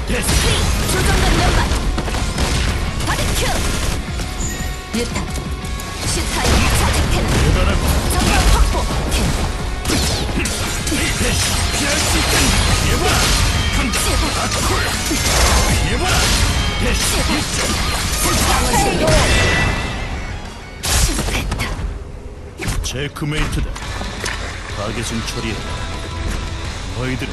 조정관 연말 바디큐 유탄 슈타인 자직테는 전방 확보 피할 수 있겠니? 예봐라! 간다! 아콜! 예봐라! 실패했다. 체크메이트다. 타겟은 처리해. 너희들은